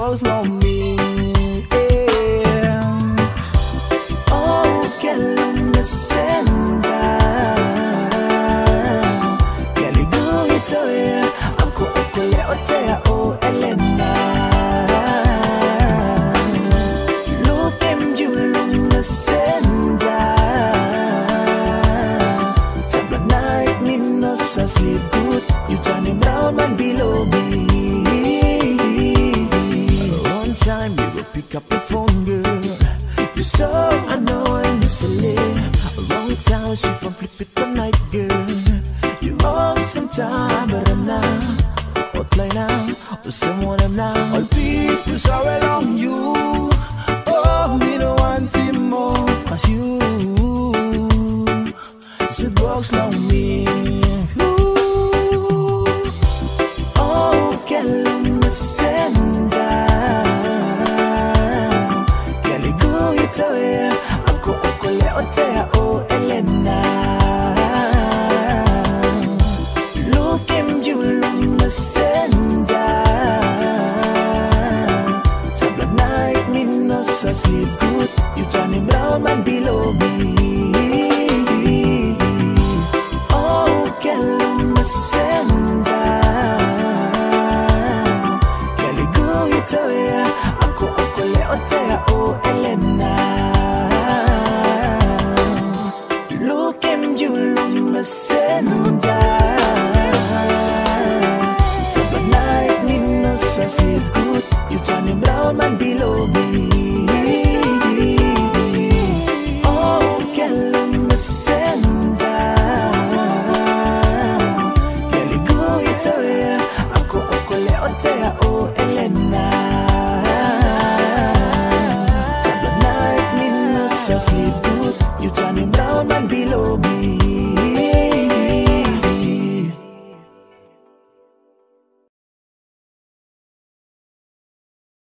walks lonely. Yeah. Oh, kello me senda. Kelly go itoya. Ako okole otea o Elena. Look him julung me senda. Sabla night me no sa sleep good. You turn him round and below me. One time you will pick up the phone, girl. You're so annoying, you're silly. Wrong time, she from flip it the night, girl. You want some time, but I'm now. Hotline now, or someone I'm now. All people sorry on you. Oh, we don't want him more, cause you should walk slow me. Oh, kello me senda. Kelly go itoya. Ako okole otea o Elena. Look him julung me senda. Sabla night me no sa sleep good. You turn him round and below me. Oh, kello me senda. Kelly go itoya. Ako okole otea o Elena. Look him julung me senda. Sabla night me no sa sleep good. You turn him round and below me. Oh, kello me senda. Kelly go itoya. Ako okole otea o Elena. Sabla night me no sa sleep good. You turn him round